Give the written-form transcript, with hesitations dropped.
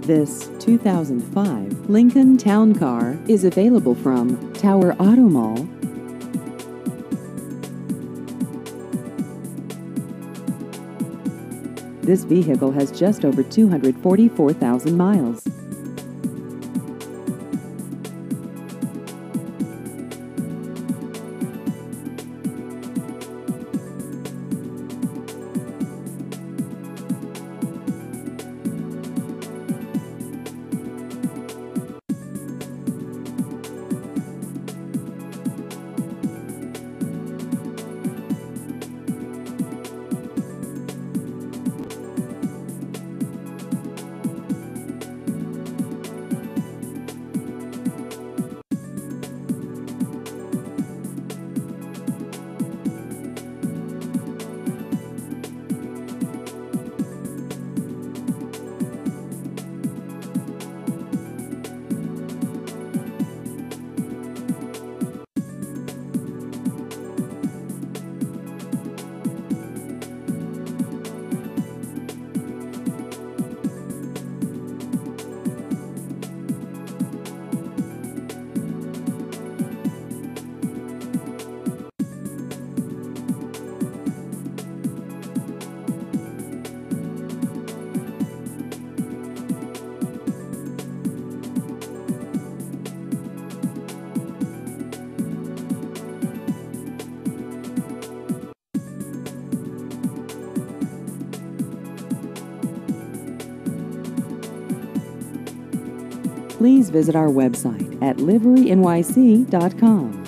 This 2005 Lincoln Town Car is available from Tower Auto Mall. This vehicle has just over 244,000 miles. Please visit our website at liverynyc.com.